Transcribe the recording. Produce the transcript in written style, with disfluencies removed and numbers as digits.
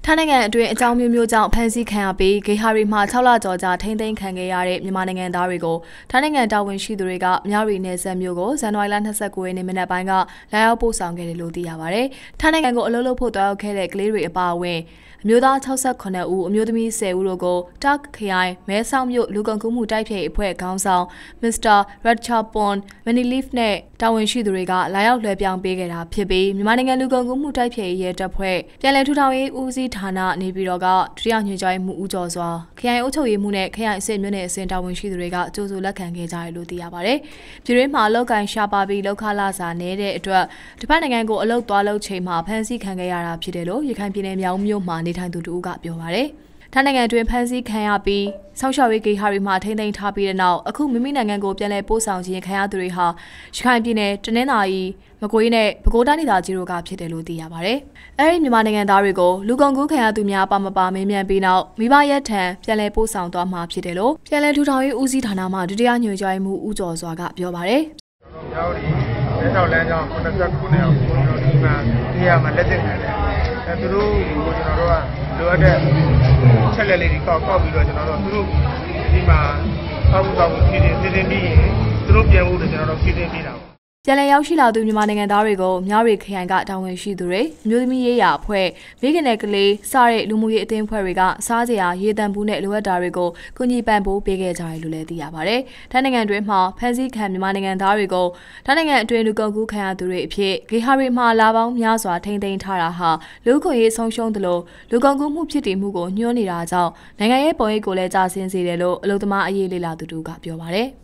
ထိုင်းနိုင်ငံအတွင်းအကြောင်းမျိုးမျိုးကြောင့်ဖမ်းဆီးခံရပြီးဂေဟာရီမှာ6လကျော်ကြာထိန်းသိမ်းခံခဲ့ရတဲ့မြန်မာနိုင်ငံသားတွေကိုထိုင်းနိုင်ငံတာဝန်ရှိသူတွေကမြရီနယ်စပ်မြို့ကိုဇန်နဝါရီလ29ရက်နေ့မနက်ပိုင်းကလာရောက်ပို့ဆောင်ခဲ့တယ်လို့သိရပါဗျ။ထိုင်းနိုင်ငံကိုအလုပ်လုပ်ဖို့တောင်းခဲ့တဲ့ကလေးတွေအပါအဝင်အမျိုးသား68ဦးအမျိုးသမီး10ဦးတို့ကိုတာ့ခရိုင်မဲဆောက်မြို့လူကုန်ကူးမှုတိုက်ဖျက်ရေးအဖွဲ့ခေါင်းဆောင်မစ္စတာရတ်ချာပွန်မနီလီဖ်နဲ့တာဝန်ရှိသူတွေကလာရောက်လွှဲပြောင်းပေးခဲ့တာဖြစ်ပြီးမြန်မာနိုင်ငံလူကုန်ကူးမှုတိုက်ဖျက်ရေးရဲတပ်ဖွဲ့ပြည်내ထူထောင်ရေးဦးစီးဌာနနေပြည်တော်ကဒုတိယညွှန်ကြားရေးမှူးဦးကျော်စွာခရိုင်အုပ်ချုပ်ရေးမှူးနဲ့ခရိုင်အဆင့်မြို့နယ်အဆင့်တာဝန်ရှိသူတွေကကြိုးစိုးလက်ခံခဲ့ကြတယ်လို့သိရပါတယ်။ပြည်တွင်းမှာလောက်ကန်ရှာပါပြီးလောက်ခလာစာနေတဲ့အတွက်တစ်ဖက်နိုင်ငံကိုအလုပ်သွားလုပ်ချိန်မှာဖမ်းဆီးခံခဲ့ရတာဖြစ်တယ်လို့ရခိုင်ပြည်နယ်မြောက်မြို့မှာနေထိုင်သူတို့ကပြောပါတယ်။ထိုင်းနိုင်ငံတွင်ဖမ်းဆီးခံရပြီးဆောက်ရှောက်ရေးဂေဟာတွေမှာထိန်းသိမ်းထားပြီးတဲ့နောက်အခုမိမိနိုင်ငံကိုပြန်လည်ပို့ဆောင်ခြင်းခံရသူတွေဟာရခိုင်ပြည်နယ်တနင်္သာရီမကွေးနဲ့ပဲခူးတိုင်းဒေသကြီးတို့ကဖြစ်တယ်လို့သိရပါတယ်။အဲဒီမြန်မာနိုင်ငံသားတွေကိုလူကုန်ကူးခံရသူများပါမပါမေးမြန်းပြီးနောက်မိဘရဲ့ထံပြန်လည်ပို့ဆောင်သွားမှာဖြစ်တယ်လို့ပြန်လည်ထူထောင်ရေးဦးစီးဌာနမှဒုတိယညွှန်ကြားရေးမှူးဦးကျော်စွာကပြောပါတယ်။ကျွန်တော်တို့လက်ထောက်လမ်းကြောင်း89နဲ့ကိုကျွန်တော်ဒီမှာနေရာမှာလက်သင့်ခံတယ်။သူတို့ကိုကျွန်တော်တို့ကလိုအပ်တဲ့ချက်လက်လေးတွေကောက်ပြီးတော့ကျွန်တော်တို့သူတို့ဒီမှာအောက်ဖြည့်ပြီးရင်သူတို့ပြန်ဖို့ကျွန်တော်တို့ဖြည့်ပြီးတာပြန်လည်ရောက်ရှိလာသူမြန်မာနိုင်ငံသားတွေကိုမြရီခရိုင်ကတာဝန်ရှိသူတွေမျိုးသမီးရေးရာအဖွဲ့မိခင်နယ်ကလေးစတဲ့လူမှုရေးအသင်းအဖွဲ့တွေကစားစရာရေတံဘူးနဲ့လိုအပ်တာတွေကိုကူညီပံ့ပိုးပေးခဲ့ကြတယ်လို့လည်းသိရပါတယ်။ထိုင်းနိုင်ငံတွင်းမှာဖမ်းဆီးခံမြန်မာနိုင်ငံသားတွေကိုထိုင်းနိုင်ငံအတွင်းလူကုန်ကူးခံရသူတွေအဖြစ်ဂေဟာရီမှာလာပေါင်းများစွာထိန်းသိမ်းထားတာဟာလူခွင့်ရေးဆုံးရှုံးသလိုလူကုန်ကူးမှုဖြစ်တည်မှုကိုညှိုးနေတာကြောင့်နိုင်ငံရဲ့ပုံရိပ်ကိုလည်းကြာဆင်းစေတယ်လို့အလုပ်သမားအရေးလေ့လာသူတို့ကပြောပါတယ်။